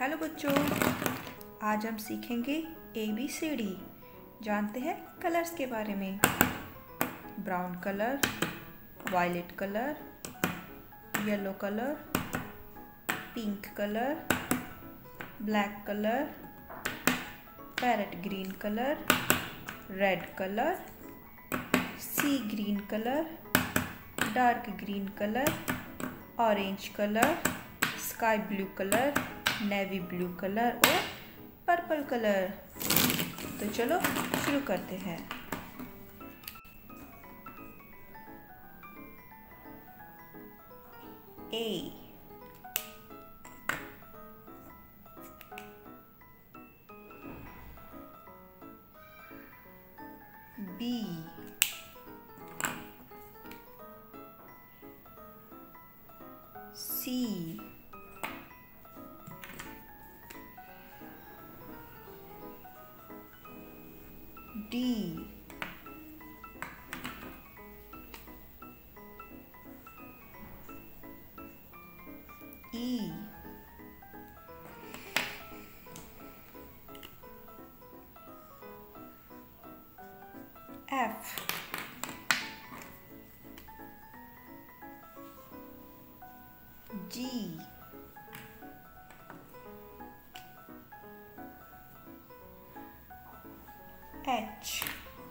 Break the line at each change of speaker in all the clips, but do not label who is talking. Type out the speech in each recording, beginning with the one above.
Hello बच्चों, आज हम सीखेंगे ABCD। जानते हैं कलर्स के बारे में। Brown colour, violet colour, yellow colour, pink colour, black colour, parrot green colour, red colour, sea green colour, dark green colour, orange colour, sky blue colour, navy blue colour और purple colour. तो चलो शुरू करते हैं। A, B, C, D, E, F, G, H,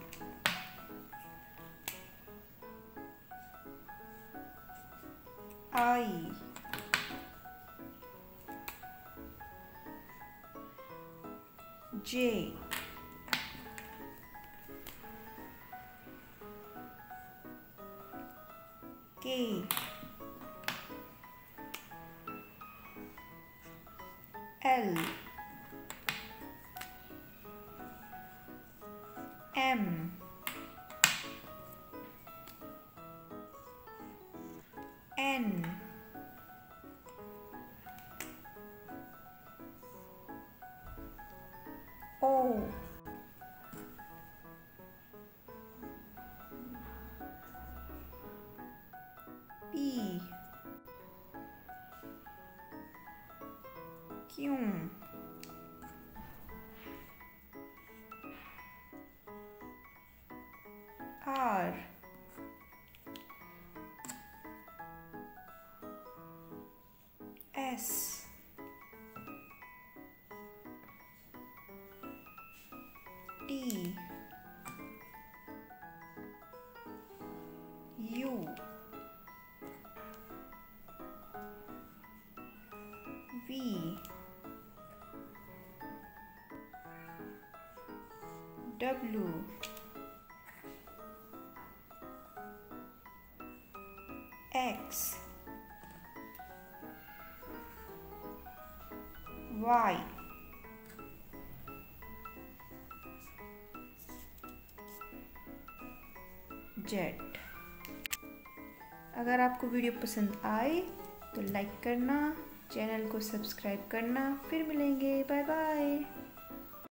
I, J, K, L, M, N, O, P, Q, R, S, T, U, V, W, X, Y, Z। अगर आपको video पसंद आए तो लाइक करना, चैनल को सब्सक्राइब करना। फिर मिलेंगे, बाय बाय।